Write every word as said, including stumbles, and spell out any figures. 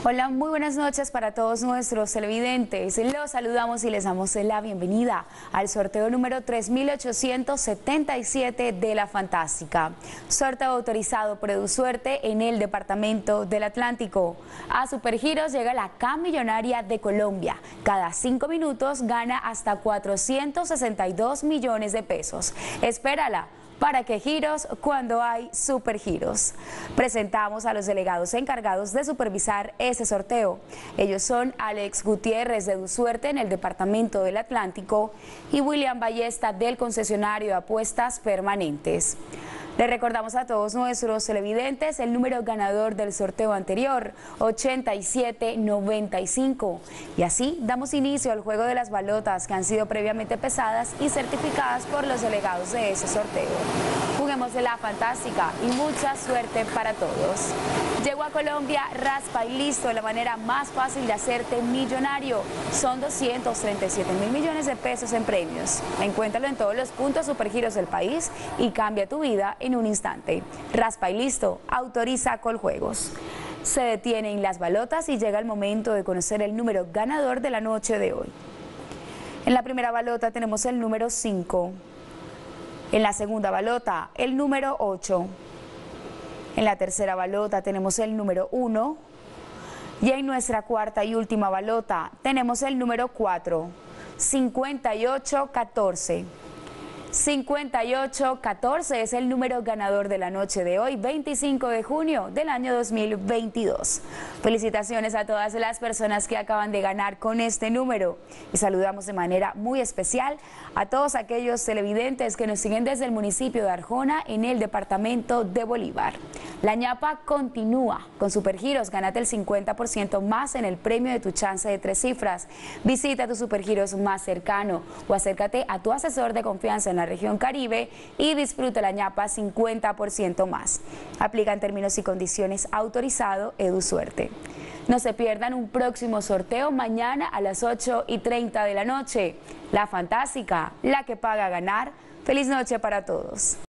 Hola, muy buenas noches para todos nuestros televidentes. Los saludamos y les damos la bienvenida al sorteo número tres mil ochocientos setenta y siete de La Fantástica. Sorteo autorizado por EduSuerte en el Departamento del Atlántico. A Supergiros llega la K Millonaria de Colombia. Cada cinco minutos gana hasta cuatrocientos sesenta y dos millones de pesos. Espérala. ¿Para qué giros cuando hay supergiros? Presentamos a los delegados encargados de supervisar ese sorteo. Ellos son Alex Gutiérrez de EduSuerte en el Departamento del Atlántico y William Ballesta del concesionario de apuestas permanentes. Le recordamos a todos nuestros televidentes el número ganador del sorteo anterior, ochenta y siete noventa y cinco. Y así damos inicio al juego de las balotas que han sido previamente pesadas y certificadas por los delegados de ese sorteo. Juguemos de La Fantástica y mucha suerte para todos. Llegó a Colombia Raspa y Listo, la manera más fácil de hacerte millonario. Son doscientos treinta y siete mil millones de pesos en premios. Encuéntralo en todos los puntos Supergiros del país y cambia tu vida en un instante. Raspa y Listo, autoriza Coljuegos. Se detienen las balotas y llega el momento de conocer el número ganador de la noche de hoy. En la primera balota tenemos el número cinco. En la segunda balota, el número ocho. En la tercera balota tenemos el número uno. Y en nuestra cuarta y última balota tenemos el número cuatro. cincuenta y ocho catorce. cincuenta y ocho catorce es el número ganador de la noche de hoy, veinticinco de junio del año dos mil veintidós. Felicitaciones a todas las personas que acaban de ganar con este número y saludamos de manera muy especial a todos aquellos televidentes que nos siguen desde el municipio de Arjona en el departamento de Bolívar. La ñapa continúa con Supergiros, gánate el cincuenta por ciento más en el premio de tu chance de tres cifras. Visita tu Supergiros más cercano o acércate a tu asesor de confianza en la región Caribe y disfruta la ñapa cincuenta por ciento más. Aplica en términos y condiciones autorizado EduSuerte. No se pierdan un próximo sorteo mañana a las ocho y treinta de la noche. La Fantástica, la que paga ganar. Feliz noche para todos.